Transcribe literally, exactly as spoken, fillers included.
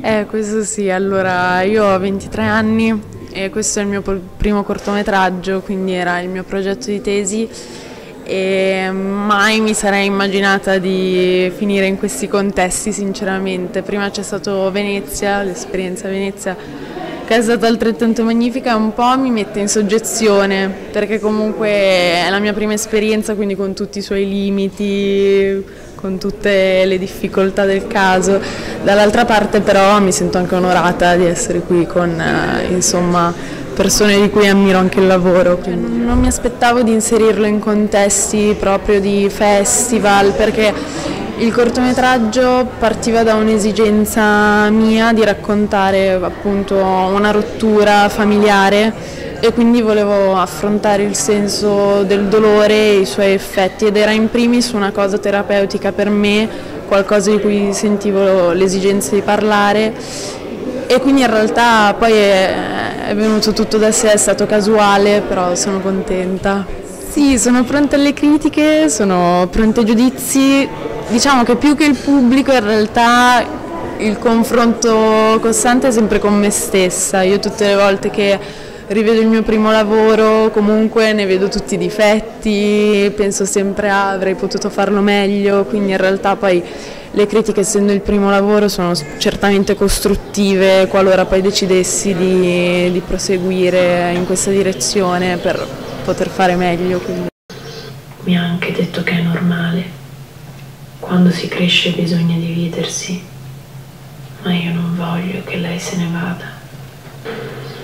Eh, questo sì, allora io ho ventitré anni e questo è il mio pr- primo cortometraggio, quindi era il mio progetto di tesi e mai mi sarei immaginata di finire in questi contesti, sinceramente. Prima c'è stato Venezia, l'esperienza a Venezia, che è stata altrettanto magnifica, un po' mi mette in soggezione, perché comunque è la mia prima esperienza, quindi con tutti i suoi limiti, con tutte le difficoltà del caso. Dall'altra parte però mi sento anche onorata di essere qui con eh, insomma, persone di cui ammiro anche il lavoro. Quindi non mi aspettavo di inserirlo in contesti proprio di festival, perché il cortometraggio partiva da un'esigenza mia di raccontare appunto una rottura familiare e quindi volevo affrontare il senso del dolore e i suoi effetti ed era in primis una cosa terapeutica per me, qualcosa di cui sentivo l'esigenza di parlare e quindi in realtà poi è, è venuto tutto da sé, è stato casuale, però sono contenta. Sì, sono pronta alle critiche, sono pronta ai giudizi, diciamo che più che il pubblico in realtà il confronto costante è sempre con me stessa. Io tutte le volte che rivedo il mio primo lavoro comunque ne vedo tutti i difetti, penso sempre ah, avrei potuto farlo meglio, quindi in realtà poi le critiche, essendo il primo lavoro, sono certamente costruttive qualora poi decidessi di, di proseguire in questa direzione per poter fare meglio. Quindi. Mi ha anche detto che è normale, quando si cresce bisogna dividersi, ma io non voglio che lei se ne vada.